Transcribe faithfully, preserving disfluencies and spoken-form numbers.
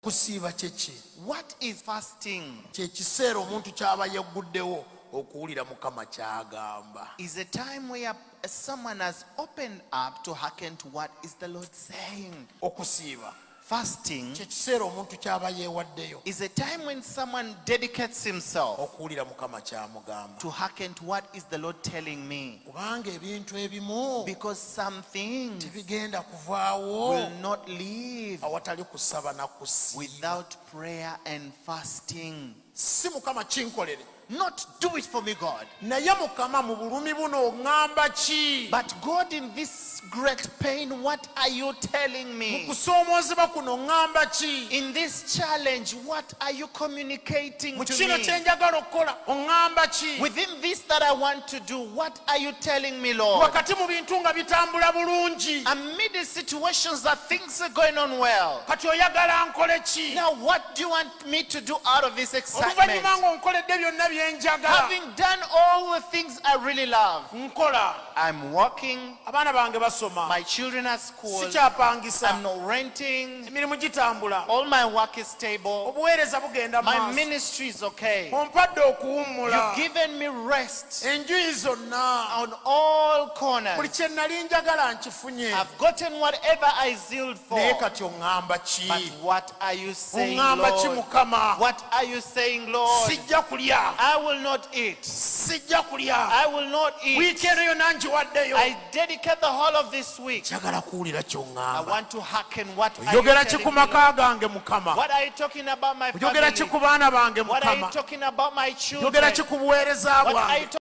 Okusiiba kyeki. What is fasting? Kye kiseera omuntu ky'aba yegguddewo okuwulira Mukama ky'agamba. Is a time where someone has opened up to hearken to what is the Lord saying. Okusiiba. Fasting kye kiseera omuntu ky'aba yeewaddeyo is a time when someone dedicates himself okuwulira Mukama ky'amugamba. to hearken to what is the Lord telling me. Kubanga ebintu ebimu Because some things tebigenda kuvaawo will not leave awatali kusaba na kusiiba. without prayer and fasting. Si Mukama kinkolere. Not do it for me, God. Naye Mukama mu bulumi buno oŋŋamba ki? But God, in this great pain, what are you telling Mu me? kusoomoozebwa kuno oŋŋamba ki? In this challenge, what are you communicating Mu to kino me? kye njagala okukola oŋŋamba ki? Within this that I want to do, what are you telling me, Lord? Wakati mu bintu nga bitambula bulungi. Amid the situations that things are going on well. Kati oyagala nkole ki? Now, what do you want me to do out of this excitement? Oluvannyuma ng'onkoledde byonna bye njagala. Having done all the things I really love, Nkola. I'm working, Abaana bange basoma. my children are at school, Sikyapangisa. I'm not renting, Emirimu gitambula. all my work is stable, Obuweereza bugenda my maaso. ministry is okay. Ompadde okuwummula. You've given me rest Enjuyi zonna. on all Buli corners. kye nali njagala nkifunye. I've gotten whatever I zealed for. Naye kati oŋŋamba ki? But what are you saying, Oŋŋamba ki Lord? Mukama? What are you saying, Lord? Sijja kulya. I will not eat. Sijja kulya. I will not eat. Wiiki eno yonna ngiwaddeyo. I dedicate the whole of this week. Njagala kuwulira I ky'oŋŋamba. want to hearken. What are you Oyogera ki ku telling me, Lord? maka gange Mukama? What are you talking about my Oyogera ki family? ku baana bange What are you Mukama? talking about my Oyogera children? ki ku buweereza What are bwange? you